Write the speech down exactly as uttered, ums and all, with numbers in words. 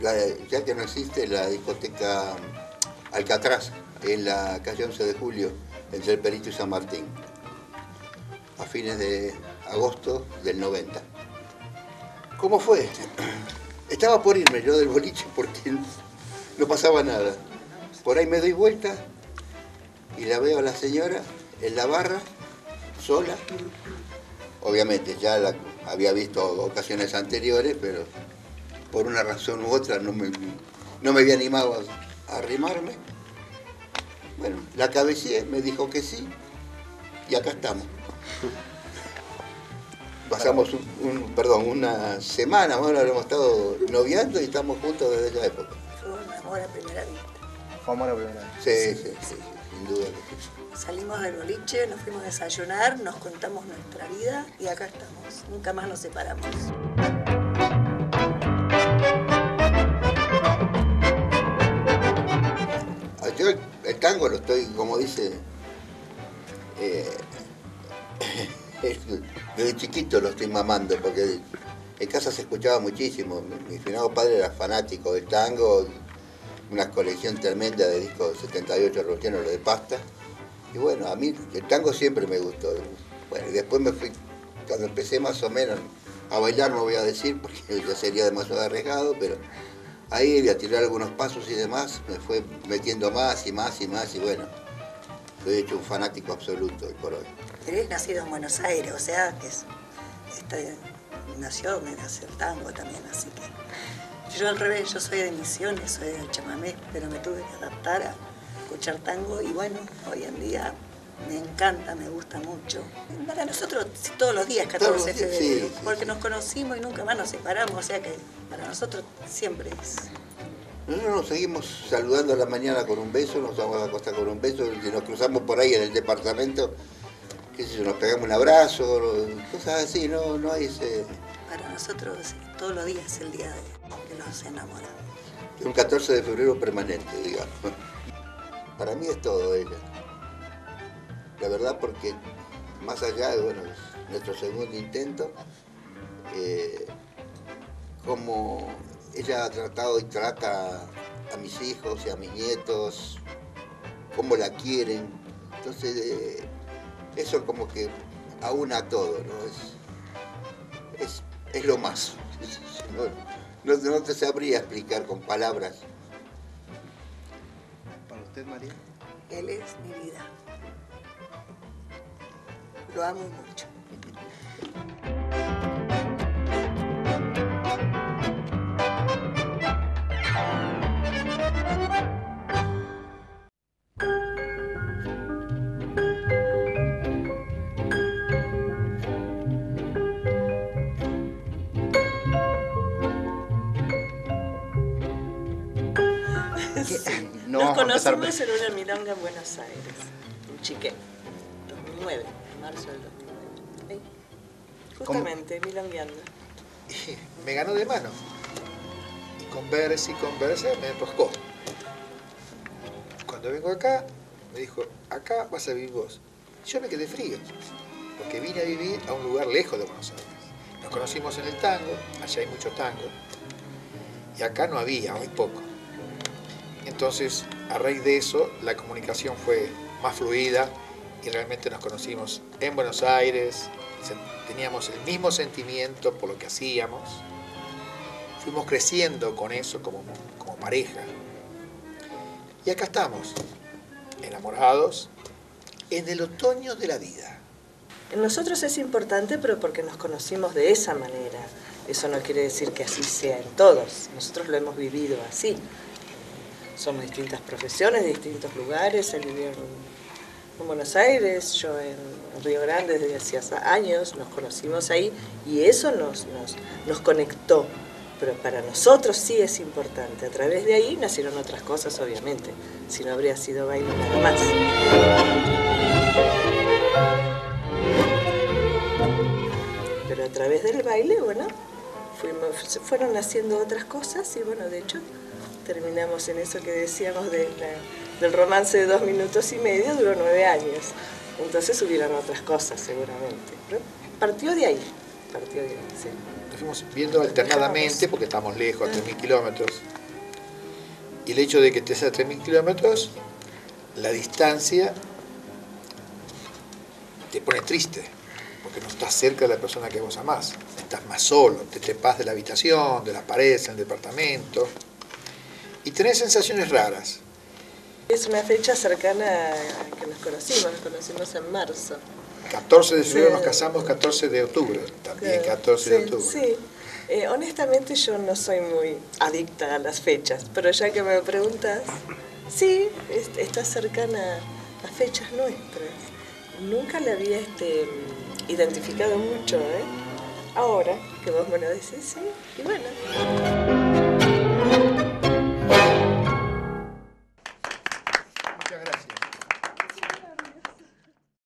la, ya que no existe la discoteca Alcatraz, en la calle once de julio, entre el Perito y San Martín, a fines de agosto del noventa. ¿Cómo fue? Estaba por irme yo del boliche porque no pasaba nada. Por ahí me doy vuelta y la veo a la señora en la barra, sola. Obviamente ya la había visto ocasiones anteriores, pero por una razón u otra no me, no me había animado a, a arrimarme. Bueno, la cabeceé, me dijo que sí, y acá estamos. Pasamos un, un, perdón, una semana, bueno, hemos estado noviando y estamos juntos desde esa época. Fue un amor a primera vista. Fue amor a primera vista. Sí, sí, sí, sí, sin duda que sí. Salimos del boliche, nos fuimos a desayunar, nos contamos nuestra vida y acá estamos. Nunca más nos separamos. Yo el, el tango lo estoy, como dice, eh, desde chiquito lo estoy mamando, porque en casa se escuchaba muchísimo. Mi, mi finado padre era fanático del tango, una colección tremenda de discos setenta y ocho rocianos de pasta. Y bueno, a mí el tango siempre me gustó. Bueno, y después me fui, cuando empecé más o menos a bailar, no voy a decir, porque ya sería demasiado arriesgado, pero ahí a tirar algunos pasos y demás, me fue metiendo más y más y más, y bueno, soy hecho un fanático absoluto hoy por hoy. Él es nacido en Buenos Aires, o sea que es, este, nació donde nació el tango también, así que yo al revés, yo soy de Misiones, soy del chamamé, pero me tuve que adaptar a escuchar tango y bueno, hoy en día me encanta, me gusta mucho. Para nosotros todos los días catorce de febrero, sí, sí, porque sí. nos conocimos y nunca más nos separamos, o sea que para nosotros siempre es... Nosotros nos seguimos saludando a la mañana con un beso, nos vamos a acostar con un beso, y nos cruzamos por ahí en el departamento, qué sé yo, nos pegamos un abrazo, cosas así, no, no hay ese... Para nosotros todos los días es el día de, de los enamorados. Un catorce de febrero permanente, digamos. Para mí es todo ella. La verdad, porque más allá de, bueno, es nuestro segundo intento, eh, como ella ha tratado y trata a mis hijos y a mis nietos, cómo la quieren, entonces eh, eso como que aúna todo, ¿no? Es, es, es lo más. No, no, no te sabría explicar con palabras. ¿Para usted, María? Él es mi vida. Lo amo mucho. Sí. No Nos vamos a empezar- conocimos en una milonga en Buenos Aires, en Chiquén, dos mil nueve, marzo del dos mil nueve. Ahí. Justamente, milongueando. Y me ganó de mano. Y conversa y conversa, me enroscó. Cuando vengo acá, me dijo, acá vas a vivir vos. Yo me quedé frío, porque vine a vivir a un lugar lejos de Buenos Aires. Nos conocimos en el tango, allá hay mucho tango, y acá no había, muy poco. Entonces, a raíz de eso, la comunicación fue más fluida y realmente nos conocimos en Buenos Aires, teníamos el mismo sentimiento por lo que hacíamos, fuimos creciendo con eso como, como pareja. Y acá estamos, enamorados, en el otoño de la vida. En nosotros es importante, pero porque nos conocimos de esa manera. Eso no quiere decir que así sea en todos. Nosotros lo hemos vivido así. Somos distintas profesiones, distintos lugares. Él vivió en, en Buenos Aires, yo en Río Grande desde hacía años. Nos conocimos ahí y eso nos, nos, nos conectó. Pero para nosotros sí es importante. A través de ahí nacieron otras cosas, obviamente. Si no habría sido baile nada más. Pero a través del baile, bueno, fuimos, fueron naciendo otras cosas y bueno, de hecho, terminamos en eso que decíamos de la, del romance de dos minutos y medio, duró nueve años. Entonces hubieron otras cosas seguramente. Pero partió de ahí. partió de ahí, sí. Nos fuimos viendo alternadamente, porque estamos lejos, a tres mil kilómetros. Y el hecho de que estés a tres mil kilómetros, la distancia te pone triste, porque no estás cerca de la persona que vos amás. Estás más solo, te trepas de la habitación, de las paredes, del departamento, y tenés sensaciones raras. Es una fecha cercana a que nos conocimos, nos conocimos en marzo. catorce de febrero Sí. nos casamos, catorce de octubre, también Claro, catorce de sí, octubre. Sí, Eh, honestamente yo no soy muy adicta a las fechas, pero ya que me preguntas, sí, es- está cercana a fechas nuestras. Nunca la había este, identificado mucho, ¿eh? Ahora que vos me lo decís, sí, y bueno.